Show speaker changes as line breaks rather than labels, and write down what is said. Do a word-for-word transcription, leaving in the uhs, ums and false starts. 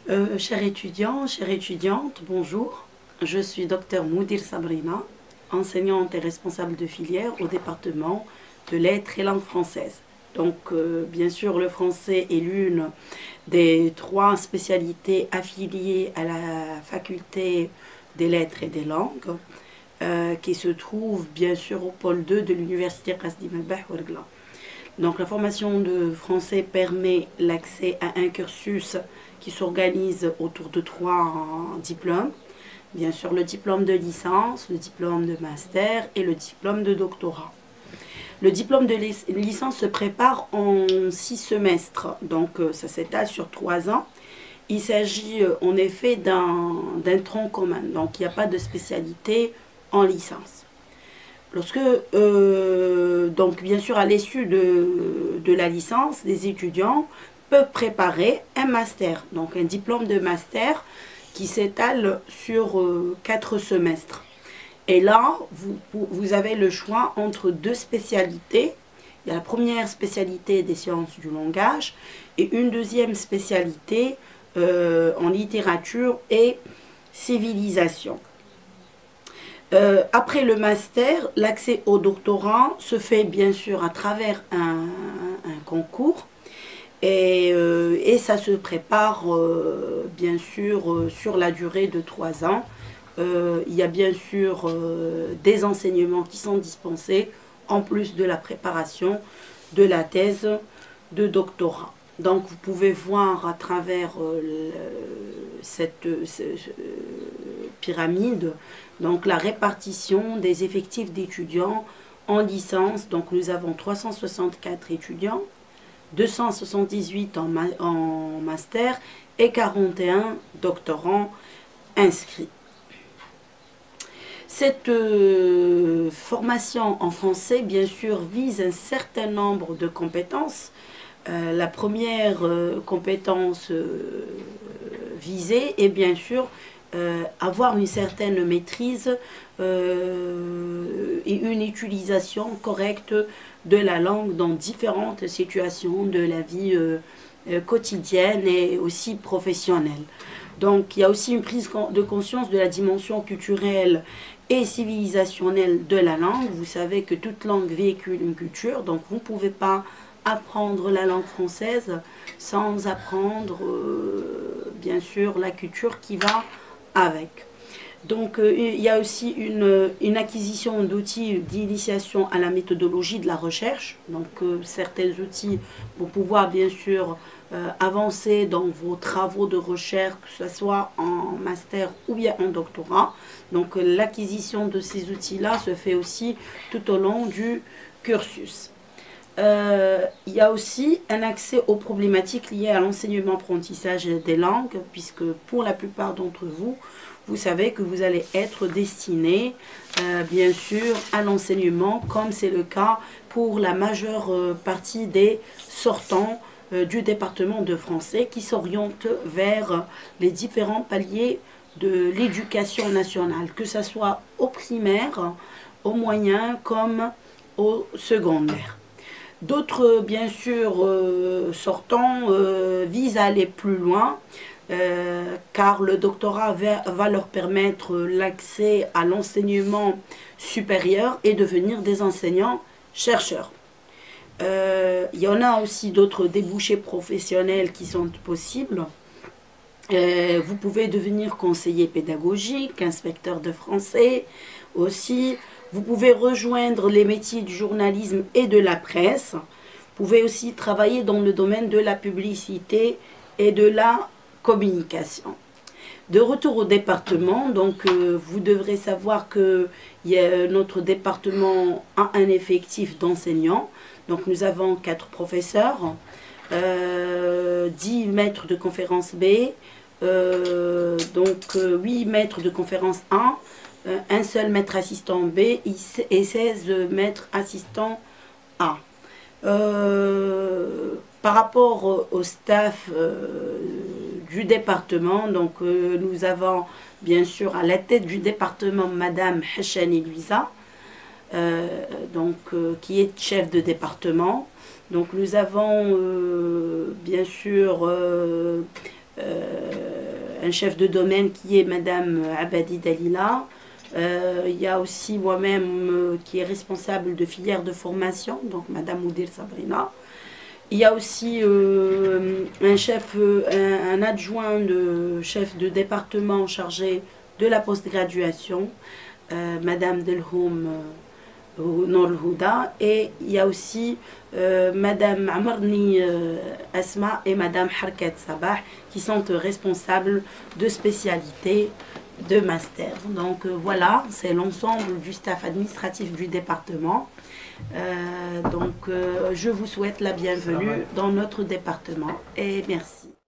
Euh, chers étudiants, chères étudiantes, bonjour. Je suis docteur Moudir Sabrina, enseignante et responsable de filière au département de lettres et langue française. Donc, euh, bien sûr, le français est l'une des trois spécialités affiliées à la faculté des lettres et des langues, euh, qui se trouve bien sûr au pôle deux de l'université Qasdim El-Beh-Ouargla. Donc la formation de français permet l'accès à un cursus qui s'organise autour de trois diplômes. Bien sûr, le diplôme de licence, le diplôme de master et le diplôme de doctorat. Le diplôme de licence se prépare en six semestres, donc ça s'étale sur trois ans. Il s'agit en effet d'un tronc commun, donc il n'y a pas de spécialité en licence. Lorsque, euh, donc bien sûr, à l'issue de, de la licence, les étudiants peuvent préparer un master, donc un diplôme de master qui s'étale sur euh, quatre semestres. Et là, vous, vous avez le choix entre deux spécialités. Il y a la première spécialité des sciences du langage et une deuxième spécialité euh, en littérature et civilisation. Euh, après le master, l'accès au doctorat se fait bien sûr à travers un, un concours et, euh, et ça se prépare euh, bien sûr euh, sur la durée de trois ans. Euh, il y a bien sûr euh, des enseignements qui sont dispensés en plus de la préparation de la thèse de doctorat. Donc vous pouvez voir à travers euh, le, cette, cette pyramide donc la répartition des effectifs d'étudiants en licence. Donc nous avons trois cent soixante-quatre étudiants, deux cent soixante-dix-huit en, ma en master et quarante et un doctorants inscrits. Cette euh, formation en français, bien sûr, vise un certain nombre de compétences. Euh, la première euh, compétence euh, visée est bien sûr euh, avoir une certaine maîtrise euh, et une utilisation correcte de la langue dans différentes situations de la vie euh, euh, quotidienne et aussi professionnelle. Donc il y a aussi une prise de conscience de la dimension culturelle et civilisationnelle de la langue. Vous savez que toute langue véhicule une culture, donc vous ne pouvez pas apprendre la langue française sans apprendre euh, bien sûr la culture qui va avec. Donc euh, il y a aussi une, une acquisition d'outils d'initiation à la méthodologie de la recherche, donc euh, certains outils pour pouvoir bien sûr euh, avancer dans vos travaux de recherche, que ce soit en master ou bien en doctorat. Donc euh, l'acquisition de ces outils-là se fait aussi tout au long du cursus. Euh, il y a aussi un accès aux problématiques liées à l'enseignement-apprentissage des langues, puisque pour la plupart d'entre vous, vous savez que vous allez être destiné, euh, bien sûr, à l'enseignement, comme c'est le cas pour la majeure euh, partie des sortants euh, du département de français qui s'orientent vers les différents paliers de l'éducation nationale, que ce soit au primaire, au moyen comme au secondaire. D'autres, bien sûr, euh, sortants euh, visent à aller plus loin, euh, car le doctorat va, va leur permettre l'accès à l'enseignement supérieur et devenir des enseignants-chercheurs. Euh, il y en a aussi d'autres débouchés professionnels qui sont possibles. Euh, vous pouvez devenir conseiller pédagogique, inspecteur de français aussi. Vous pouvez rejoindre les métiers du journalisme et de la presse. Vous pouvez aussi travailler dans le domaine de la publicité et de la communication. De retour au département, donc euh, vous devrez savoir que y a, notre département a un effectif d'enseignants. Donc nous avons quatre professeurs, euh, dix maîtres de conférence B, euh, donc euh, huit maîtres de conférence un, euh, un seul maître assistant B et seize maîtres assistants A. Euh, par rapport au staff euh, du département, donc euh, nous avons bien sûr à la tête du département Madame Hachani Louisa, euh, donc euh, qui est chef de département. Donc nous avons euh, bien sûr euh, euh, un chef de domaine qui est Madame Abadi Dalila. Euh, il y a aussi moi-même euh, qui est responsable de filière de formation, donc Madame Moudir Sabrina. Il y a aussi euh, un chef, un, un adjoint de chef de département chargé de la post-graduation, euh, Madame Delhoum euh, Nour Houda. Et il y a aussi euh, Madame Amarni euh, Asma et Madame Harkat Sabah qui sont responsables de spécialité de master. Donc euh, voilà, c'est l'ensemble du staff administratif du département. Euh, donc euh, je vous souhaite la bienvenue dans notre département et merci.